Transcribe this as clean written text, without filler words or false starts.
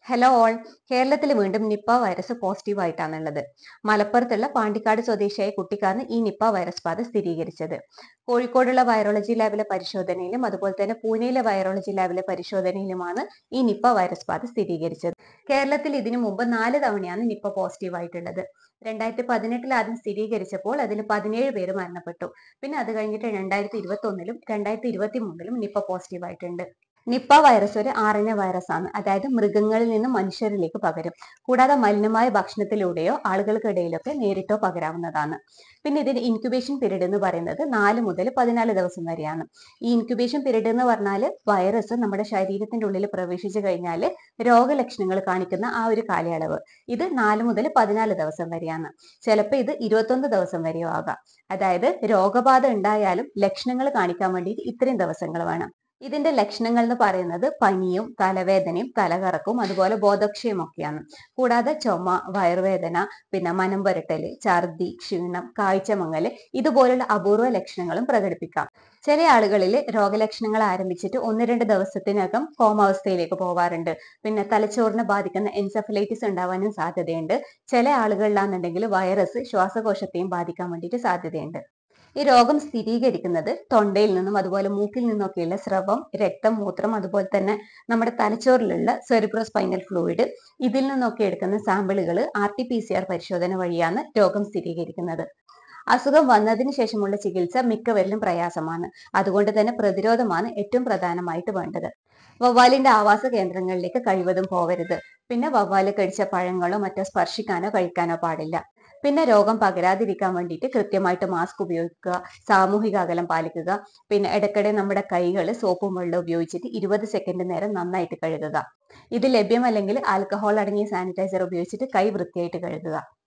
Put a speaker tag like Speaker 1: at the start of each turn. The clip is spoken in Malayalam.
Speaker 1: Hello all. കേരളത്തിൽ വീണ്ടും നിപ്പ വൈറസ് പോസിറ്റീവ് ആയിട്ടാണുള്ളത്. മലപ്പുറത്തുള്ള പാണ്ടിക്കാട് സ്വദേശിയായ കുട്ടിക്കാണ് ഈ നിപ്പ വൈറസ് ബാധ സ്ഥിരീകരിച്ചത്. കോഴിക്കോടുള്ള വൈറോളജി ലാബിലെ പരിശോധനയിലും അതുപോലെ തന്നെ പൂനെയിലെ വൈറോളജി ലാബിലെ പരിശോധനയിലുമാണ് ഈ നിപ്പ വൈറസ് ബാധ സ്ഥിരീകരിച്ചത്. കേരളത്തിൽ ഇതിനു മുമ്പ് 4 തവണയാണ് നിപ്പ പോസിറ്റീവ് ആയിട്ടുള്ളത്. 2018 ആദ്യം സ്ഥിരീകരിച്ചപ്പോൾ അതിൽ 17 പേര് മരണപ്പെട്ടു. പിന്നെ അത് കഴിഞ്ഞിട്ട് 2021 2023 നിപ്പ പോസിറ്റീവ് ആയിട്ടുണ്ട്. നിപ്പ വൈറസ് ഒരു RNA വൈറസ് ആണ്. അതായത് മൃഗങ്ങളിൽ നിന്ന് മനുഷ്യരിലേക്ക് പകരും. കൂടാതെ മലിനമായ ഭക്ഷണത്തിലൂടെയോ ആളുകൾക്കിടയിലൊക്കെ നേരിട്ടോ പകരാവുന്നതാണ്. പിന്നെ ഇതിന്റെ ഇൻക്യുബേഷൻ പീരീഡ് എന്ന് പറയുന്നത് 4 മുതൽ 14 ദിവസം വരെയാണ്. ഈ ഇൻക്യുബേഷൻ പീരീഡ് എന്ന് പറഞ്ഞാൽ വൈറസ് നമ്മുടെ ശരീരത്തിന്റെ ഉള്ളിൽ പ്രവേശിച്ചു കഴിഞ്ഞാൽ രോഗലക്ഷണങ്ങൾ കാണിക്കുന്ന ആ ഒരു കാലയളവ്. ഇത് 4 മുതൽ 14 ദിവസം വരെയാണ്. ചിലപ്പോൾ ഇത് 21 ദിവസം വരെയോ ആകാം. അതായത് രോഗബാധ ഉണ്ടായാലും ലക്ഷണങ്ങൾ കാണിക്കാൻ വേണ്ടിയിട്ട് ഇത്രയും ദിവസങ്ങൾ വേണം. ഇതിന്റെ ലക്ഷണങ്ങൾ എന്ന് പറയുന്നത് പനിയും തലവേദനയും തലകറക്കവും അതുപോലെ ബോധക്ഷയവും ഒക്കെയാണ്. കൂടാതെ ചുമ, വയറുവേദന, പിന്നെ മനം പുരട്ടല്, ഛർദി, ക്ഷീണം, കാഴ്ചമങ്ങല് ഇതുപോലുള്ള അപൂർവ ലക്ഷണങ്ങളും പ്രകടിപ്പിക്കാം. ചില ആളുകളിൽ രോഗലക്ഷണങ്ങൾ ആരംഭിച്ചിട്ട് 1-2 ദിവസത്തിനകം കോമാവസ്ഥയിലേക്ക് പോവാറുണ്ട്. പിന്നെ തലച്ചോറിനെ ബാധിക്കുന്ന എൻസെഫലൈറ്റിസ് ഉണ്ടാവാനും സാധ്യതയുണ്ട്. ചില ആളുകളിലാണെന്നുണ്ടെങ്കിൽ വൈറസ് ശ്വാസകോശത്തെയും ബാധിക്കാൻ വേണ്ടിയിട്ട് സാധ്യതയുണ്ട്. ഈ രോഗം സ്ഥിരീകരിക്കുന്നത് തൊണ്ടയിൽ നിന്നും അതുപോലെ മൂക്കിൽ നിന്നൊക്കെയുള്ള സ്രവം, രക്തം, മൂത്രം, അതുപോലെ തന്നെ നമ്മുടെ തലച്ചോറിലുള്ള സെറിബ്രോസ്പൈനൽ ഫ്ലൂയിഡ് ഇതിൽ നിന്നൊക്കെ എടുക്കുന്ന സാമ്പിളുകൾ RT-PCR പരിശോധന വഴിയാണ് രോഗം സ്ഥിരീകരിക്കുന്നത്. അസുഖം വന്നതിന് ശേഷമുള്ള ചികിത്സ മിക്കവരിലും പ്രയാസമാണ്. അതുകൊണ്ട് തന്നെ പ്രതിരോധമാണ് ഏറ്റവും പ്രധാനമായിട്ട് വേണ്ടത്. വവ്വാലിന്റെ ആവാസ കേന്ദ്രങ്ങളിലേക്ക് കഴിവതും പോവരുത്. പിന്നെ വവ്വാല് കഴിച്ച പഴങ്ങളോ മറ്റോ സ്പർശിക്കാനോ കഴിക്കാനോ പാടില്ല. പിന്നെ രോഗം പകരാതിരിക്കാൻ വേണ്ടിയിട്ട് കൃത്യമായിട്ട് മാസ്ക് ഉപയോഗിക്കുക, സാമൂഹിക അകലം പാലിക്കുക. പിന്നെ ഇടയ്ക്കിടെ നമ്മുടെ കൈകൾ സോപ്പും വെള്ളം ഉപയോഗിച്ചിട്ട് 20 സെക്കൻഡ് നേരം നന്നായിട്ട് കഴുകുക. ഇത് ലഭ്യമല്ലെങ്കിൽ ആൽക്കഹോൾ അടങ്ങിയ സാനിറ്റൈസർ ഉപയോഗിച്ചിട്ട് കൈ വൃത്തിയായിട്ട് കഴുകുക.